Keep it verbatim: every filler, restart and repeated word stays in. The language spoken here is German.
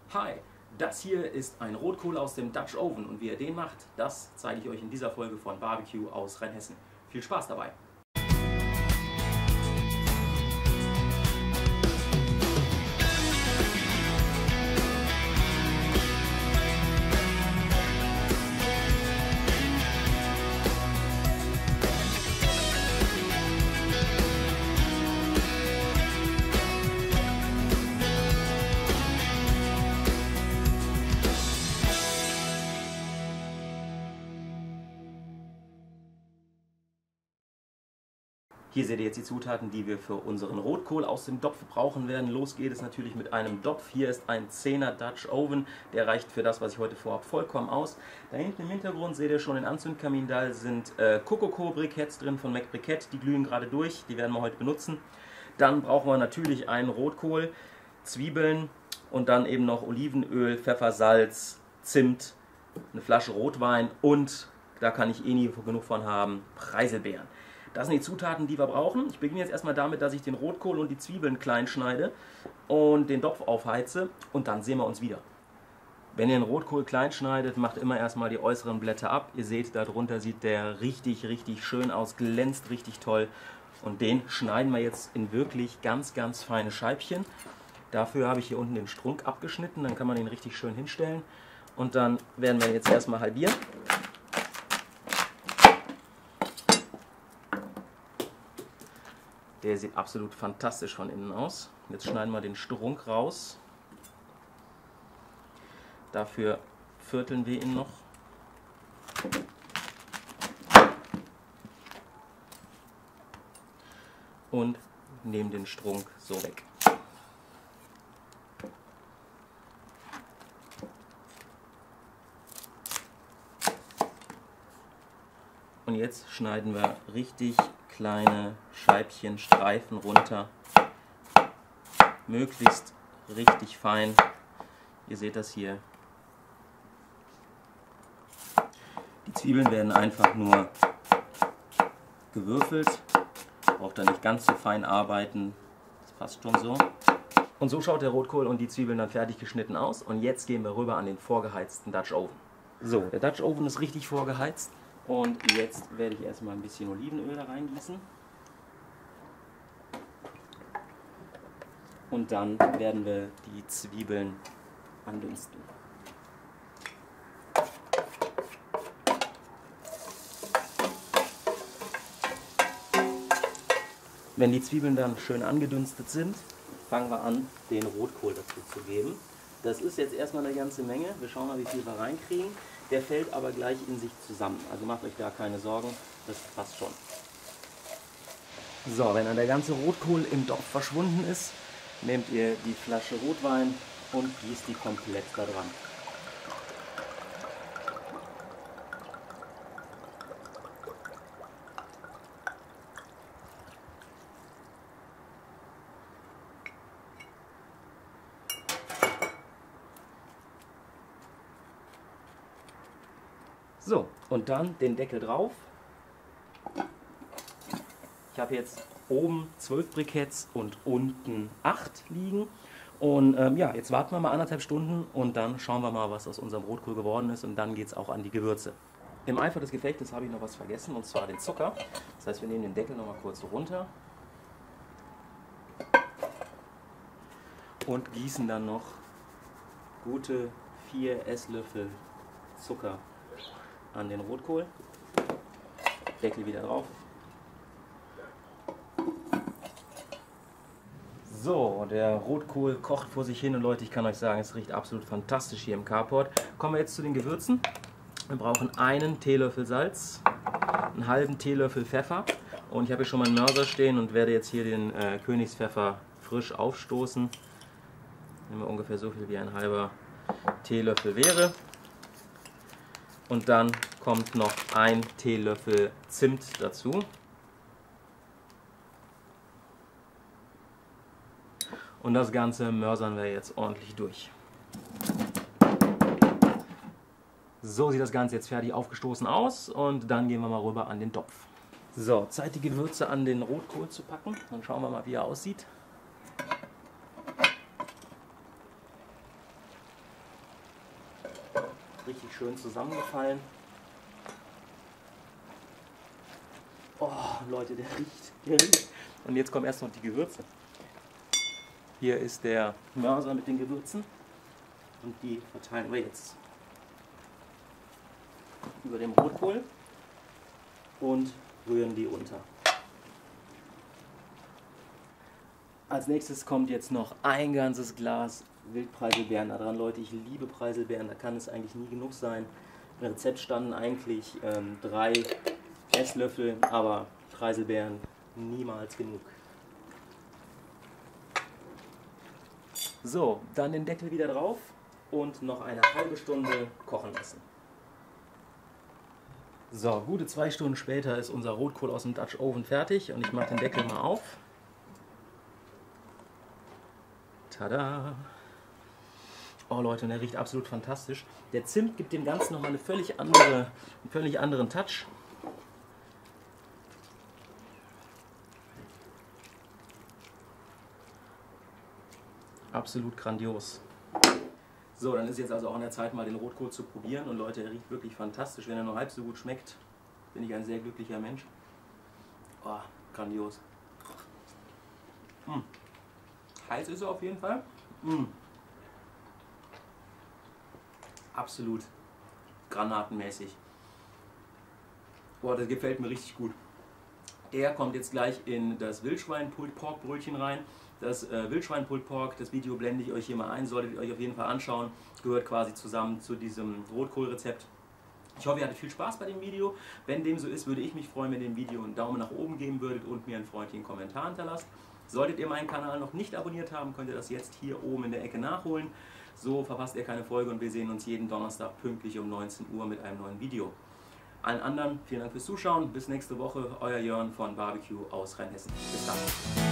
Hi, das hier ist ein Rotkohl aus dem Dutch Oven und wie ihr den macht, das zeige ich euch in dieser Folge von Barbecue aus Rheinhessen. Viel Spaß dabei! Hier seht ihr jetzt die Zutaten, die wir für unseren Rotkohl aus dem Topf brauchen werden. Los geht es natürlich mit einem Topf. Hier ist ein zehner Dutch Oven. Der reicht für das, was ich heute vorhabe, vollkommen aus. Da hinten im Hintergrund seht ihr schon den Anzündkamin. Da sind äh, Cococo-Briketts drin von McBrikett. Die glühen gerade durch. Die werden wir heute benutzen. Dann brauchen wir natürlich einen Rotkohl, Zwiebeln und dann eben noch Olivenöl, Pfeffer, Salz, Zimt, eine Flasche Rotwein und, da kann ich eh nie genug von haben, Preiselbeeren. Das sind die Zutaten, die wir brauchen. Ich beginne jetzt erstmal damit, dass ich den Rotkohl und die Zwiebeln klein schneide und den Topf aufheize und dann sehen wir uns wieder. Wenn ihr den Rotkohl klein schneidet, macht immer erstmal die äußeren Blätter ab. Ihr seht, darunter sieht der richtig, richtig schön aus, glänzt richtig toll. Und den schneiden wir jetzt in wirklich ganz, ganz feine Scheibchen. Dafür habe ich hier unten den Strunk abgeschnitten, dann kann man den richtig schön hinstellen. Und dann werden wir ihn jetzt erstmal halbieren. Der sieht absolut fantastisch von innen aus. Jetzt schneiden wir den Strunk raus. Dafür vierteln wir ihn noch. Und nehmen den Strunk so weg. Und jetzt schneiden wir richtig kleine Scheibchen, Streifen runter, möglichst richtig fein. Ihr seht das hier. Die Zwiebeln werden einfach nur gewürfelt, braucht da nicht ganz so fein arbeiten, das passt schon so. Und so schaut der Rotkohl und die Zwiebeln dann fertig geschnitten aus und jetzt gehen wir rüber an den vorgeheizten Dutch Oven. So, der Dutch Oven ist richtig vorgeheizt. Und jetzt werde ich erstmal ein bisschen Olivenöl da reingießen. Und dann werden wir die Zwiebeln andünsten. Wenn die Zwiebeln dann schön angedünstet sind, fangen wir an, den Rotkohl dazu zu geben. Das ist jetzt erstmal eine ganze Menge. Wir schauen mal, wie viel wir reinkriegen. Der fällt aber gleich in sich zusammen. Also macht euch da keine Sorgen, das passt schon. So, wenn dann der ganze Rotkohl im Topf verschwunden ist, nehmt ihr die Flasche Rotwein und gießt die komplett da dran. So, und dann den Deckel drauf. Ich habe jetzt oben zwölf Briketts und unten acht liegen. Und ähm, ja, jetzt warten wir mal anderthalb Stunden und dann schauen wir mal, was aus unserem Rotkohl geworden ist. Und dann geht es auch an die Gewürze. Im Eifer des Gefechtes habe ich noch was vergessen, und zwar den Zucker. Das heißt, wir nehmen den Deckel noch mal kurz runter und gießen dann noch gute vier Esslöffel Zucker an den Rotkohl. Deckel wieder drauf. So, der Rotkohl kocht vor sich hin und Leute, ich kann euch sagen, es riecht absolut fantastisch hier im Carport. Kommen wir jetzt zu den Gewürzen. Wir brauchen einen Teelöffel Salz, einen halben Teelöffel Pfeffer und ich habe hier schon mal einen Mörser stehen und werde jetzt hier den äh, Königspfeffer frisch aufstoßen. Nehmen wir ungefähr so viel wie ein halber Teelöffel wäre. Und dann kommt noch ein Teelöffel Zimt dazu. Und das Ganze mörsern wir jetzt ordentlich durch. So sieht das Ganze jetzt fertig aufgestoßen aus und dann gehen wir mal rüber an den Topf. So, Zeit die Gewürze an den Rotkohl zu packen. Dann schauen wir mal, wie er aussieht. Richtig schön zusammengefallen. Oh, Leute, der riecht, der riecht. Und jetzt kommen erst noch die Gewürze. Hier ist der Mörser mit den Gewürzen. Und die verteilen wir jetzt über dem Rotkohl und rühren die unter. Als nächstes kommt jetzt noch ein ganzes Glas Wildpreiselbeeren da dran. Leute, ich liebe Preiselbeeren, da kann es eigentlich nie genug sein. Im Rezept standen eigentlich ähm, drei Esslöffel, aber Preiselbeeren niemals genug. So, dann den Deckel wieder drauf und noch eine halbe Stunde kochen lassen. So, gute zwei Stunden später ist unser Rotkohl aus dem Dutch Oven fertig und ich mache den Deckel mal auf. Tada! Oh Leute, und der riecht absolut fantastisch. Der Zimt gibt dem Ganzen nochmal eine völlig andere, einen völlig anderen Touch. Absolut grandios. So, dann ist jetzt also auch an der Zeit, mal den Rotkohl zu probieren. Und Leute, er riecht wirklich fantastisch. Wenn er nur halb so gut schmeckt, bin ich ein sehr glücklicher Mensch. Oh, grandios. Mm. Heiß ist er auf jeden Fall. Mm. Absolut granatenmäßig. Boah, das gefällt mir richtig gut. Der kommt jetzt gleich in das Wildschwein-Pulled-Pork-Brötchen rein. Das äh, Wildschwein-Pulled-Pork, das Video blende ich euch hier mal ein, solltet ihr euch auf jeden Fall anschauen. Gehört quasi zusammen zu diesem Rotkohlrezept. Ich hoffe, ihr hattet viel Spaß bei dem Video. Wenn dem so ist, würde ich mich freuen, wenn ihr dem Video einen Daumen nach oben geben würdet und mir einen freundlichen Kommentar hinterlasst. Solltet ihr meinen Kanal noch nicht abonniert haben, könnt ihr das jetzt hier oben in der Ecke nachholen. So verpasst ihr keine Folge und wir sehen uns jeden Donnerstag pünktlich um neunzehn Uhr mit einem neuen Video. Allen anderen vielen Dank fürs Zuschauen. Bis nächste Woche. Euer Jörn von Barbecue aus Rheinhessen. Bis dann.